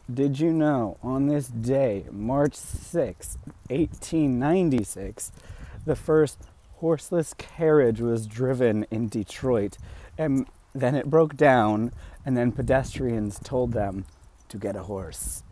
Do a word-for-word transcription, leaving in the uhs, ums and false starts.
Did you know on this day, March sixth, eighteen ninety-six, the first horseless carriage was driven in Detroit, and then it broke down, and then pedestrians told them to get a horse?